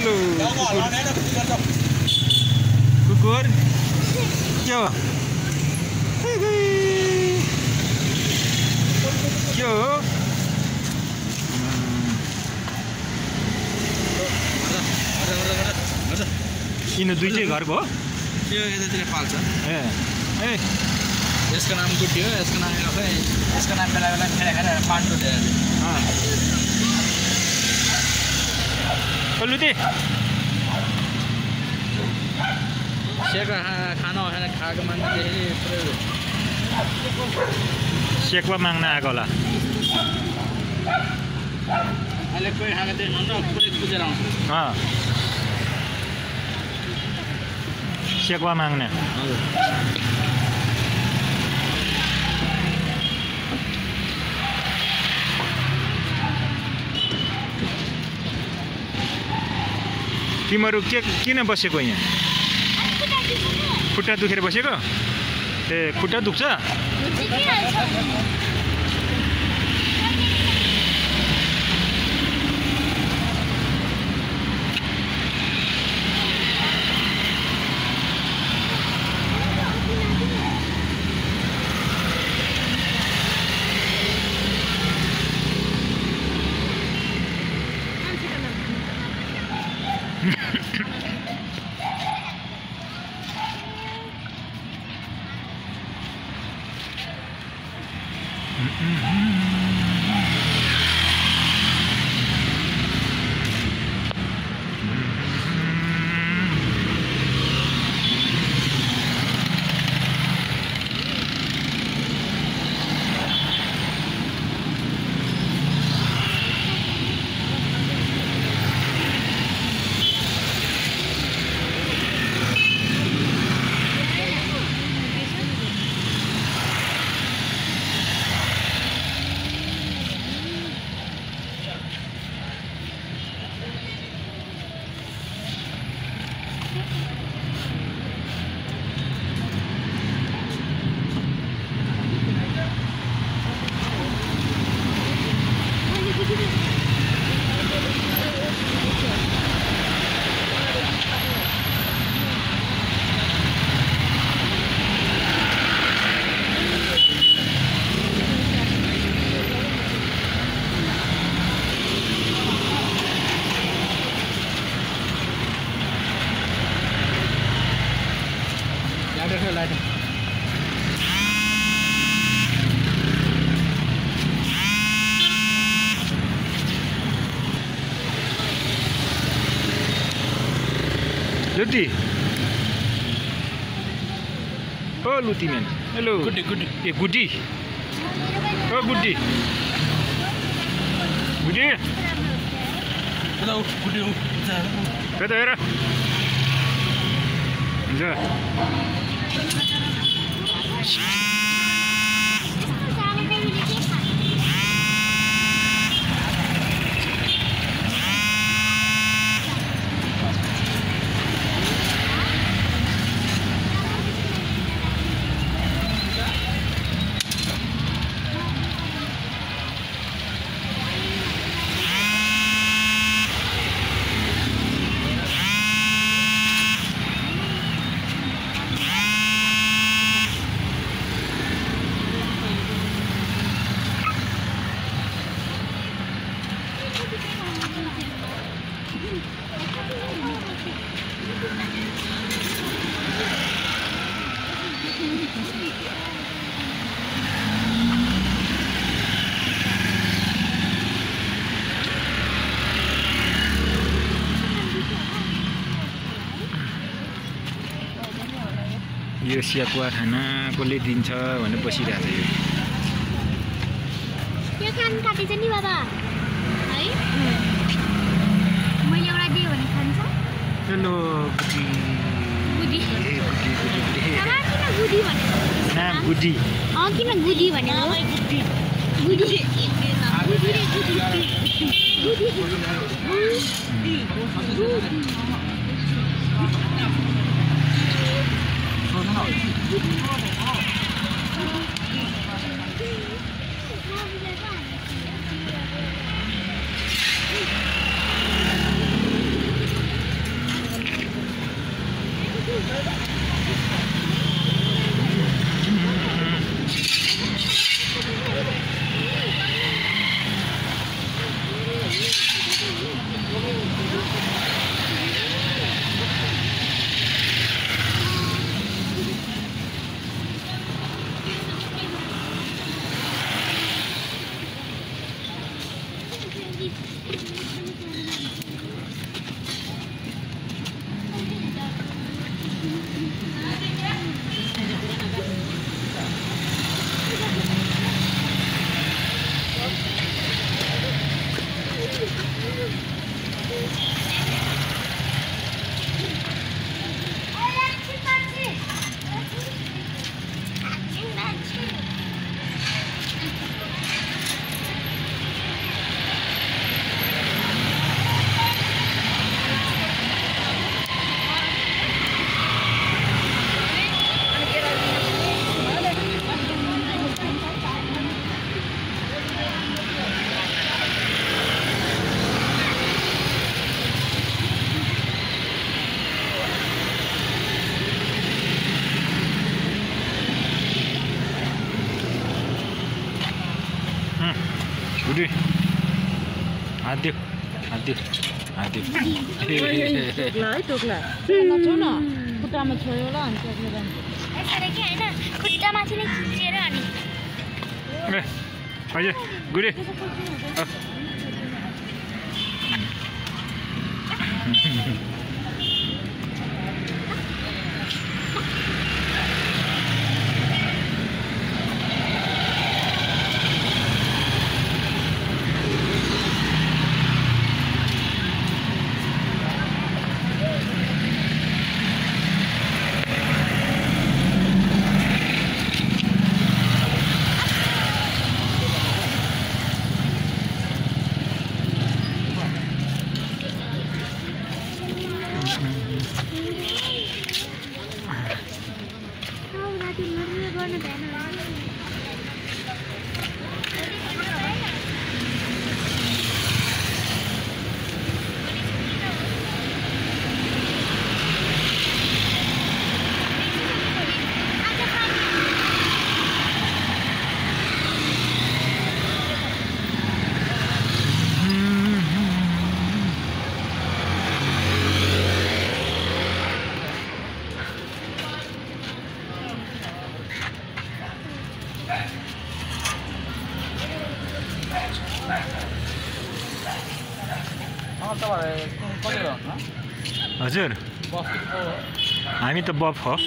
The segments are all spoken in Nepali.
हेलो कुकुर के हो यिनीहरू दुईटै घरको हो यो यतातिर पाल्छ ए यसको नाम गुड्डी हो यसको नाम खै यसको नाम बेला बेला खेला खेला पाण्डु दिएर लुते सेका खाना खाएको मान्छे सेकवा माग्न आएको होला अहिले कोही खाएको देख्नु न पुरै बुझेर आउँछ सेकवा माग्ने हजुर तिमीहरू किन बसेको यहाँ खुट्टा दुखेर बसेको ए खुट्टा दुख्छ लुटी ओ लुटी मैन हेलो गुड्डी गुड्डी ए गुड्डी ओ गुड्डी गुड्डी हेलो गुड्डी कता हेर जा यो स्याकुवा खाना कसले दिन्छ भनेर बसिरहेको छ यो कान काटेछ नि बाबा है मैले एउटा दिए भने खान्छ हेलो गुडी गुडी गुडी बाबा किन गुडी भनेको नाम गुडी किन गुडी भनेको गुडी गुडी गुडी गुडी हात दियो हात दियो हात दियो टोक्ला है टोक्ला नछो न खुट्टामा छोयो ल अनि त्यसले जान्छ यसरी के हैन खुट्टामाथि नै खिचेर अनि ए अझै गुडी हजुर हामी त बफ हो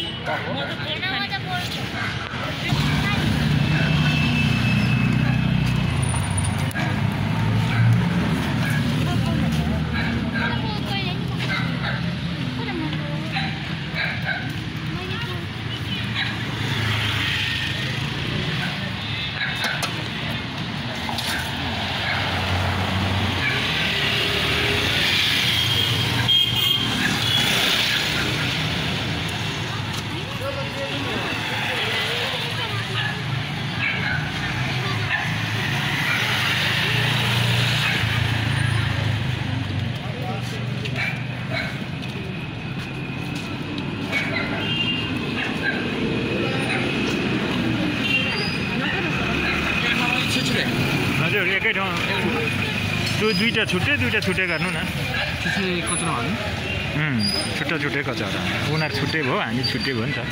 हजुर एकै ठाउँ त्यो दुईटा छुट्टै गर्नु न कचरा हाल्नु छुट्टा छुट्टै कचरा उनीहरू छुट्टै भयो हामी छुट्टै भयो नि त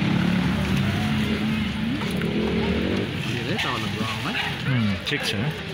ठिक छ